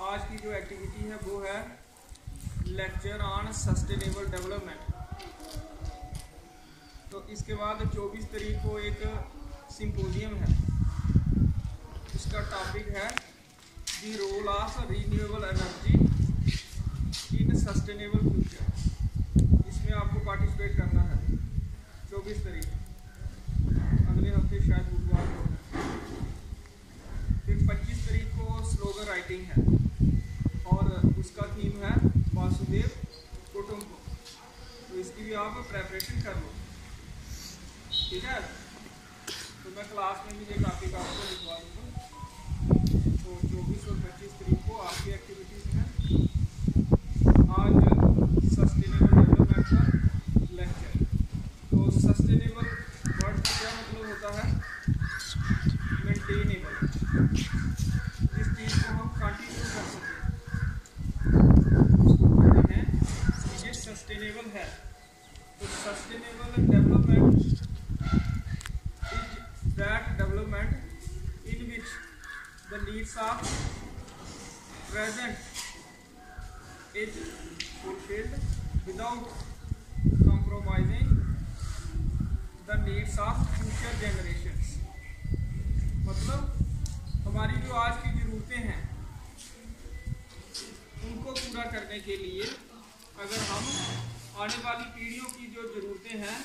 आज की जो एक्टिविटी है वो है लेक्चर ऑन सस्टेनेबल डेवलपमेंट। तो इसके बाद 24 तारीख को एक सिंपोजियम है, इसका टॉपिक है the role of renewable energy in sustainable future. इसमें आपको पार्टिसिपेट करना है 24 तारीख, अगले हफ्ते शायद बुधवार को। फिर 25 तारीख को स्लोगन राइटिंग है और उसका थीम है वासुदेव कुटुंब। तो इसकी भी आप प्रेपरेशन कर लो, ठीक है। तो मैं क्लास में भी ये टॉपिक आपको लिखवा दूँगा। तो 24 और 25 तारीख को आपकी एक्टिविटीज़ हैं। आज सस्टेनेबल डेवलपमेंट का लेक्चर। तो सस्टेनेबल वर्ड का क्या मतलब होता है? मेंटेनेबल, जिस चीज़ को हम कंटिन्यू कर सकें हैं ये सस्टेनेबल है। तो sustainable development is that development in which the needs of present is fulfilled without compromising the needs of future generations। मतलब हमारी जो आज की ज़रूरतें हैं उनको पूरा करने के लिए अगर हम आने वाली पीढ़ियों की जो ज़रूरतें हैं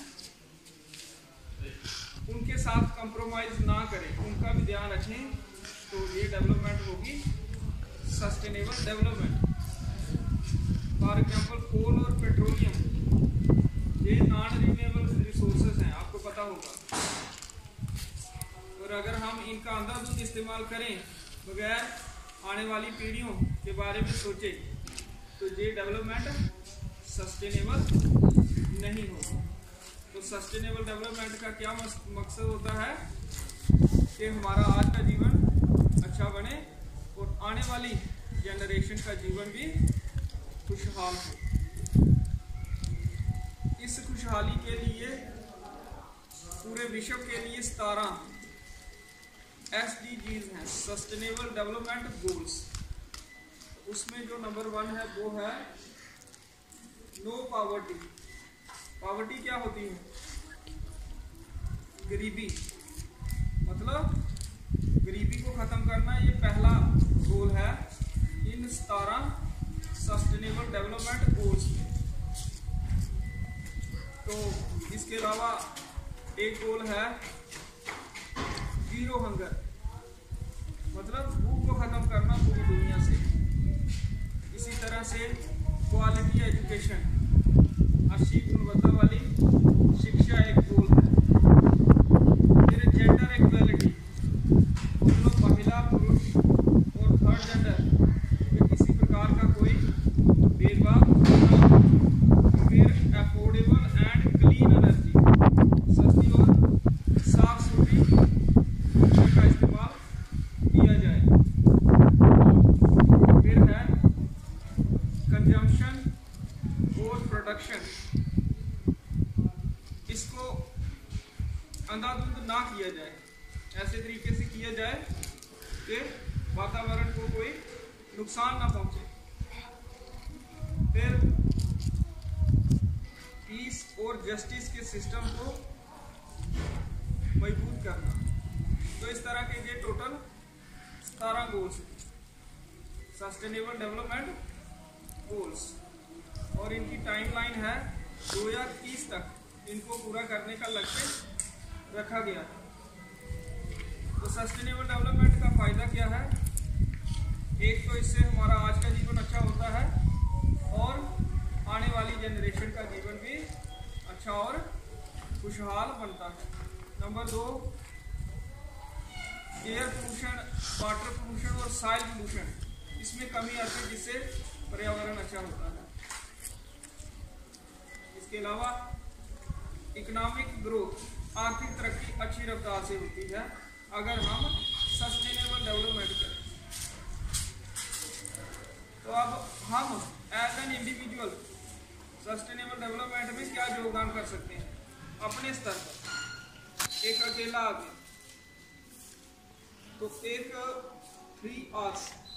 उनके साथ कंप्रोमाइज़ ना करें, उनका भी ध्यान रखें, तो ये डेवलपमेंट होगी sustainable development. For example coal और पेट्रोलियम ये नॉन रिन्यूएबल रिसोर्सेज हैं, आपको पता होगा। और अगर हम इनका अंधाधुंध इस्तेमाल करें बगैर आने वाली पीढ़ियों के बारे में सोचे तो ये डेवलपमेंट सस्टेनेबल नहीं होगा। तो सस्टेनेबल डेवलपमेंट का क्या मकसद होता है कि हमारा आज का जीवन अच्छा बने और आने वाली जनरेशन का जीवन भी खुशहाल हो। इस खुशहाली के लिए पूरे विश्व के लिए 17 SDGs हैं, सस्टेनेबल डेवलपमेंट गोल्स। उसमें जो नंबर 1 है वो है नो पॉवर्टी। पॉवर्टी क्या होती है? गरीबी, मतलब गरीबी को ख़त्म करना, ये पहला गोल है इन 17 सस्टेनेबल डेवलपमेंट गोल्स में। तो इसके अलावा एक गोल है जीरो हंगर, मतलब भूख को ख़त्म करना पूरी दुनिया से। इसी तरह से क्वालिटी एजुकेशन, अच्छी गुणवत्ता वाली शिक्षा एक गोल है। फिर जेंडर इक्वालिटी, मतलब महिला पुरुष और थर्ड जेंडर में किसी प्रकार का कोई भेदभाव न हो। फिर अफोर्डेबल एंड क्लीन एनर्जी, सस्ती और साफ सुथरी ऊर्जा का इस्तेमाल किया जाए। फिर है कंजम्पशन और प्रोडक्शन, इसको अंधाधुंध ना किया जाए, ऐसे तरीके से किया जाए कि वातावरण को कोई नुकसान ना पहुंचे। फिर पीस और जस्टिस के सिस्टम को मजबूत करना। तो इस तरह के ये total 17 goals sustainable development goals, और इनकी टाइमलाइन है 2030 तक इनको पूरा करने का लक्ष्य रखा गया है। तो सस्टेनेबल डेवलपमेंट का फ़ायदा क्या है? एक तो इससे हमारा आज का जीवन अच्छा होता है और आने वाली जनरेशन का जीवन भी अच्छा और खुशहाल बनता है। Number 2, air pollution, water pollution और सॉइल पोल्यूशन, इसमें कमी आती है जिससे पर्यावरण अच्छा होता है। इसके अलावा इकोनॉमिक ग्रोथ, आर्थिक तरक्की अच्छी रफ्तार से होती है अगर हम सस्टेनेबल डेवलपमेंट करें। तो अब हम as an individual sustainable development में क्या योगदान कर सकते हैं? अपने स्तर पर एक अकेला आदमी तो एक 3 R's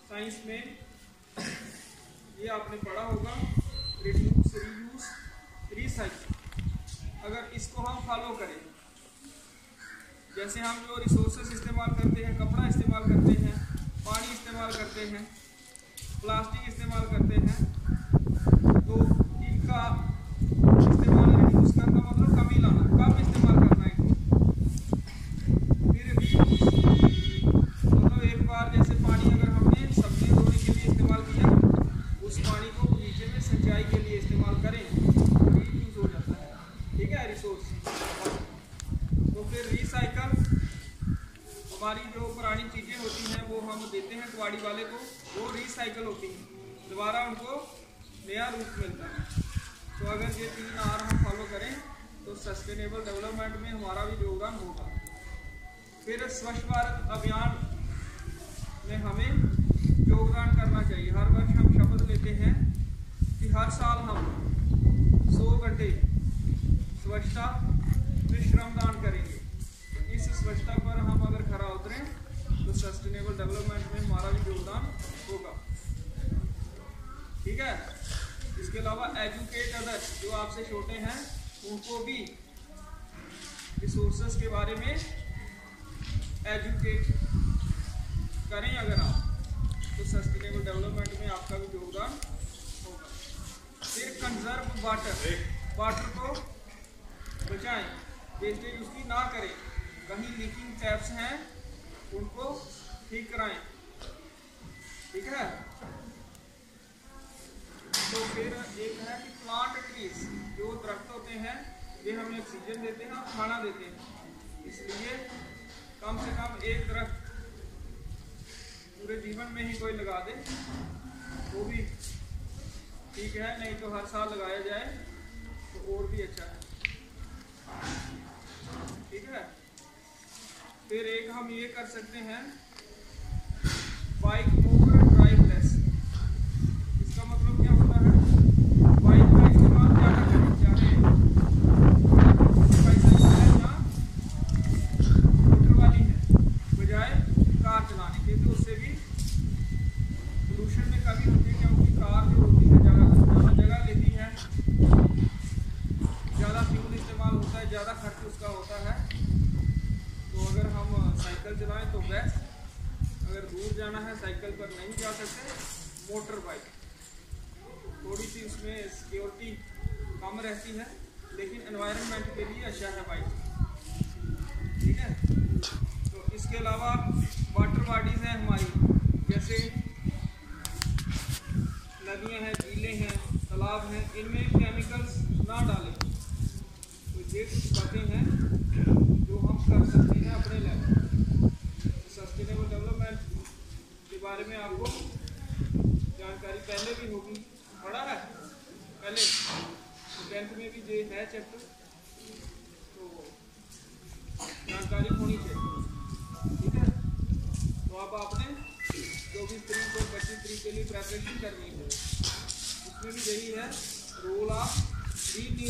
साइंस में ये आपने पढ़ा होगा, रिड्यूस, रीयूज, रिसाइकिल। अगर इसको हम फॉलो करें, जैसे हम जो रिसोर्सेज इस्तेमाल करते हैं, कपड़ा इस्तेमाल करते हैं, पानी इस्तेमाल करते हैं, प्लास्टिक इस्तेमाल करते हैं, तो इनका इस्तेमाल रिड्यूस करना मतलब कमी लाना, कम इस्तेमाल करना है इनको। फिर रीयूज मतलब एक बार जैसे पानी अगर हमने सब्जी धोने के लिए इस्तेमाल किया, उस पानी को बगीचे में सिंचाई के लिए इस्तेमाल करें, रीयूज हो जाता है, ठीक है, रिसोर्स। तो फिर रिसाइकल, हमारी जो पुरानी चीज़ें होती हैं वो हम देते हैं कबाड़ी वाले को, वो रिसाइकल होती हैं, दोबारा उनको नया रूप मिलता है। तो अगर ये 3 आर हम फॉलो करें तो सस्टेनेबल डेवलपमेंट में हमारा भी योगदान होगा। फिर स्वच्छ भारत अभियान में हमें योगदान करना चाहिए। हर वर्ष हम शपथ लेते हैं कि हर साल हम 100 घंटे स्वच्छता में श्रमदान करेंगे। तो इस स्वच्छता पर हम अगर खरा उतरें तो सस्टेनेबल डेवलपमेंट में हमारा भी योगदान होगा, ठीक है। इसके अलावा एजुकेट अदर्स, जो आपसे छोटे हैं उनको भी रिसोर्सेज के बारे में एजुकेट करें अगर आप, तो सस्टेनेबल डेवलपमेंट में आपका भी योगदान होगा। फिर कंजर्व वाटर, वाटर को बचाएं, वेस्टेज उसकी ना करें, कहीं लीकिंग टैप्स हैं उनको ठीक कराएं, ठीक है। तो फिर एक है कि प्लांट ट्रीज, जो दरख्त होते हैं ये हमें ऑक्सीजन देते हैं और खाना देते हैं, इसलिए कम से कम एक दरख्त पूरे जीवन में ही कोई लगा दे वो भी ठीक है, नहीं तो हर साल लगाया जाए तो और भी अच्छा है, ठीक है। फिर एक हम ये कर सकते हैं, बाइक मोर ड्राइव लेस। इसका मतलब क्या होता है, बाइक का इस्तेमाल ज़्यादा करें, चाहे बाइसाइकिल है या मोटर वाली है, बजाय कार चलाने के। तो उससे भी पोल्यूशन में कमी होती है, क्योंकि कार जो होती है ज़्यादा जगह लेती है, ज़्यादा फ्यूल इस्तेमाल होता है, ज़्यादा खर्च उसका होता है। तो अगर हम साइकिल चलाएं तो बेस्ट, अगर दूर जाना है साइकिल पर नहीं जा सकते, मोटर बाइक, थोड़ी सी उसमें सिक्योरिटी कम रहती है लेकिन एनवायरनमेंट के लिए अच्छा है बाइक, ठीक है। तो इसके अलावा वाटर बॉडीज़ हैं हमारी, जैसे नदियां हैं, झीलें हैं, तालाब हैं, इनमें केमिकल्स ना डालें। तो ये कुछ बातें हैं जो हम कर सकते हैं अपने लेवल। सस्टेनेबल डेवलपमेंट के बारे में आपको जानकारी पहले भी होगी, पढ़ा है पहले, 10th में भी ये है चैप्टर, तो जानकारी होनी चाहिए, ठीक है। तो अब आपने 24 और 25 के लिए प्रेपरेशन करनी है, उसमें भी यही है रोल ऑफ